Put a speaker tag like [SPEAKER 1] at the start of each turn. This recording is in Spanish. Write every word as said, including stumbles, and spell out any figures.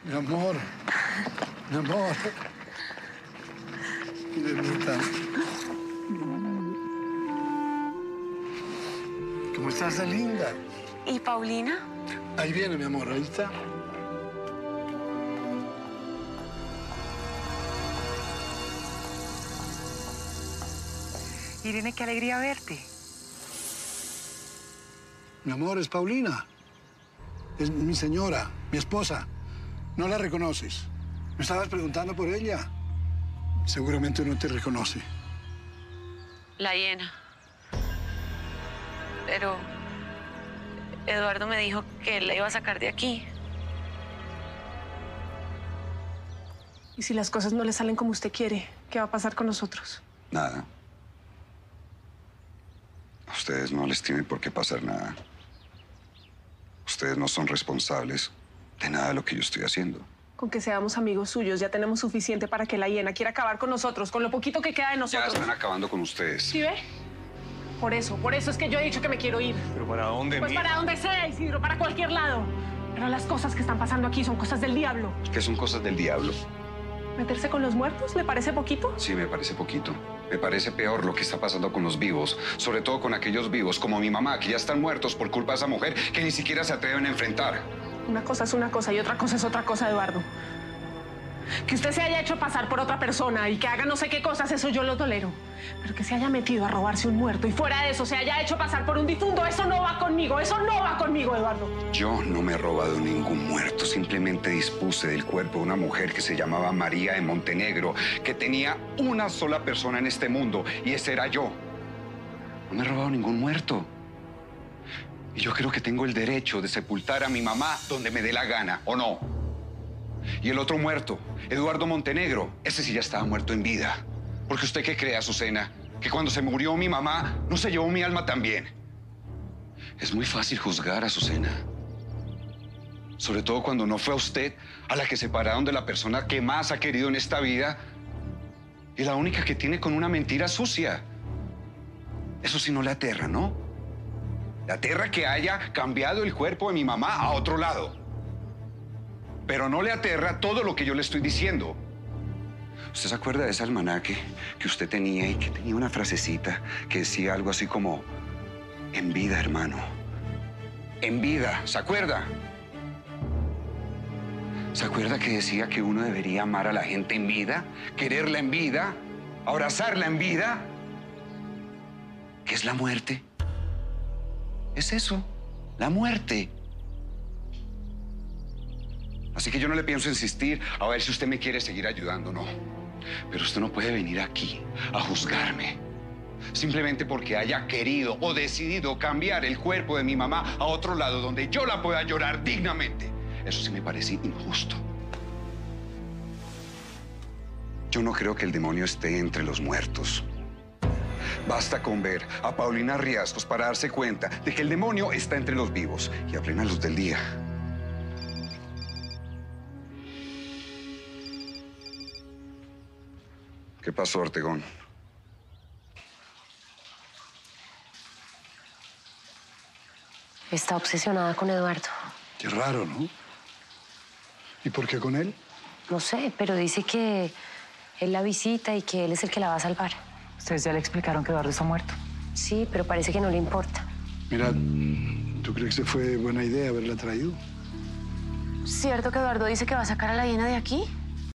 [SPEAKER 1] Mi amor. Mi amor. Irenita. ¿Cómo estás de linda?
[SPEAKER 2] ¿Y Paulina?
[SPEAKER 1] Ahí viene, mi amor, ahí está.
[SPEAKER 3] Irene, qué alegría verte.
[SPEAKER 1] Mi amor, es Paulina. Es mi señora, mi esposa. ¿No la reconoces? ¿Me estabas preguntando por ella? Seguramente no te reconoce.
[SPEAKER 2] La hiena. Pero Eduardo me dijo que la iba a sacar de aquí.
[SPEAKER 4] ¿Y si las cosas no le salen como usted quiere? ¿Qué va a pasar con nosotros?
[SPEAKER 5] Nada. A ustedes no les tiene por qué pasar nada. Ustedes no son responsables de nada de lo que yo estoy haciendo.
[SPEAKER 4] Con que seamos amigos suyos ya tenemos suficiente para que la hiena quiera acabar con nosotros, con lo poquito que queda de
[SPEAKER 5] Ya
[SPEAKER 4] nosotros.
[SPEAKER 5] están acabando con ustedes.
[SPEAKER 4] ¿Sí ve? Por eso, por eso es que yo he dicho que me quiero ir.
[SPEAKER 6] ¿Pero para dónde,
[SPEAKER 4] Pues
[SPEAKER 6] mija?
[SPEAKER 4] para donde sea, Isidro, para cualquier lado. Pero las cosas que están pasando aquí son cosas del diablo.
[SPEAKER 5] ¿Qué son cosas del diablo?
[SPEAKER 4] ¿Meterse con los muertos le parece poquito?
[SPEAKER 5] Sí, me parece poquito. Me parece peor lo que está pasando con los vivos, sobre todo con aquellos vivos como mi mamá, que ya están muertos por culpa de esa mujer que ni siquiera se atreven a enfrentar.
[SPEAKER 4] Una cosa es una cosa y otra cosa es otra cosa, Eduardo. Que usted se haya hecho pasar por otra persona y que haga no sé qué cosas, eso yo lo tolero. Pero que se haya metido a robarse un muerto y fuera de eso se haya hecho pasar por un difunto, eso no va conmigo, eso no va conmigo, Eduardo.
[SPEAKER 5] Yo no me he robado ningún muerto, simplemente dispuse del cuerpo de una mujer que se llamaba María de Montenegro, que tenía una sola persona en este mundo y ese era yo. No me he robado ningún muerto. Y yo creo que tengo el derecho de sepultar a mi mamá donde me dé la gana, ¿o no? Y el otro muerto, Eduardo Montenegro, ese sí ya estaba muerto en vida. Porque usted qué cree, Azucena, que cuando se murió mi mamá, no se llevó mi alma también. Es muy fácil juzgar, Azucena. Sobre todo cuando no fue a usted a la que separaron de la persona que más ha querido en esta vida y la única que tiene con una mentira sucia. Eso sí no le aterra, ¿no? Le aterra que haya cambiado el cuerpo de mi mamá a otro lado. Pero no le aterra todo lo que yo le estoy diciendo. ¿Usted se acuerda de ese almanaque que usted tenía y que tenía una frasecita que decía algo así como, en vida, hermano? En vida, ¿se acuerda? ¿Se acuerda que decía que uno debería amar a la gente en vida, quererla en vida, abrazarla en vida? ¿Qué es la muerte? Es eso, la muerte. Así que yo no le pienso insistir a ver si usted me quiere seguir ayudando, no. Pero usted no puede venir aquí a juzgarme simplemente porque haya querido o decidido cambiar el cuerpo de mi mamá a otro lado donde yo la pueda llorar dignamente. Eso sí me parece injusto. Yo no creo que el demonio esté entre los muertos. Basta con ver a Paulina Riascos para darse cuenta de que el demonio está entre los vivos y a plena luz del día. ¿Qué pasó, Ortegón?
[SPEAKER 2] Está obsesionada con Eduardo.
[SPEAKER 1] Qué raro, ¿no? ¿Y por qué con él?
[SPEAKER 2] No sé, pero dice que él la visita y que él es el que la va a salvar.
[SPEAKER 3] Ustedes ya le explicaron que Eduardo está muerto.
[SPEAKER 2] Sí, pero parece que no le importa.
[SPEAKER 1] Mira, ¿tú crees que fue buena idea haberla traído?
[SPEAKER 2] ¿Cierto que Eduardo dice que va a sacar a la hiena de aquí?